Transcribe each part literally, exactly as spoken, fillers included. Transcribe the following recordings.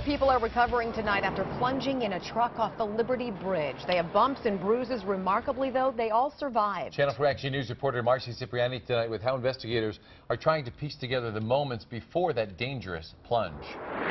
people are recovering tonight after plunging in a truck off the Liberty Bridge. They have bumps and bruises. Remarkably, though, they all survived. Channel four Action News reporter Marcy Cipriani tonight with how investigators are trying to piece together the moments before that dangerous plunge.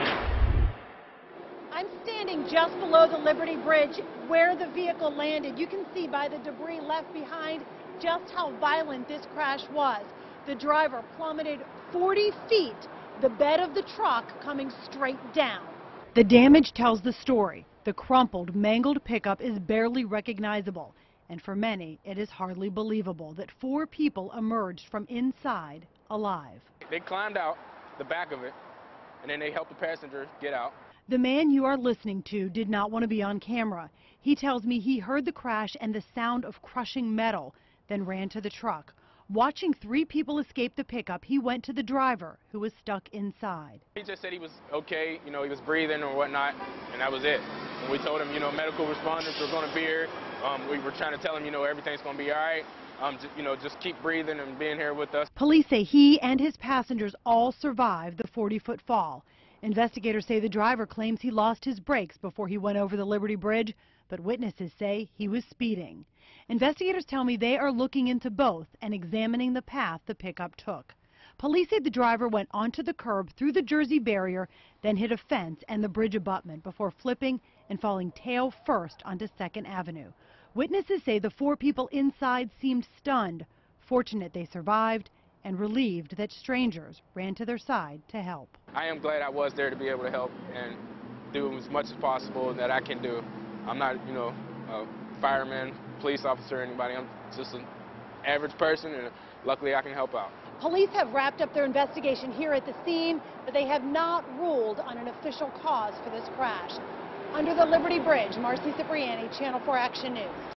I'm standing just below the Liberty Bridge where the vehicle landed. You can see by the debris left behind just how violent this crash was. The driver plummeted forty feet, the bed of the truck coming straight down. The damage tells the story. The crumpled, mangled pickup is barely recognizable, and for many, it is hardly believable that four people emerged from inside alive. They climbed out the back of it, and then they helped the passenger get out. The man you are listening to did not want to be on camera. He tells me he heard the crash and the sound of crushing metal, then ran to the truck. Watching three people escape the pickup, he went to the driver, who was stuck inside. He just said he was okay, you know, he was breathing or whatnot, and that was it. And we told him, you know, medical responders were going to be here. Um, we were trying to tell him, you know, everything's going to be all right. Um, just, you know, just keep breathing and being here with us. Police say he and his passengers all survived the forty-foot fall. Investigators say the driver claims he lost his brakes before he went over the Liberty Bridge, but witnesses say he was speeding. Investigators tell me they are looking into both and examining the path the pickup took. Police say the driver went onto the curb through the Jersey barrier, then hit a fence and the bridge abutment before flipping and falling tail first onto second avenue. Witnesses say the four people inside seemed stunned, fortunate they survived, and relieved that strangers ran to their side to help. I am glad I was there to be able to help and do as much as possible that I can do. I'm not, you know, a fireman, police officer, anybody. I'm just an average person, and luckily I can help out. Police have wrapped up their investigation here at the scene, but they have not ruled on an official cause for this crash. Under the Liberty Bridge, Marcy Cipriani, Channel four Action News.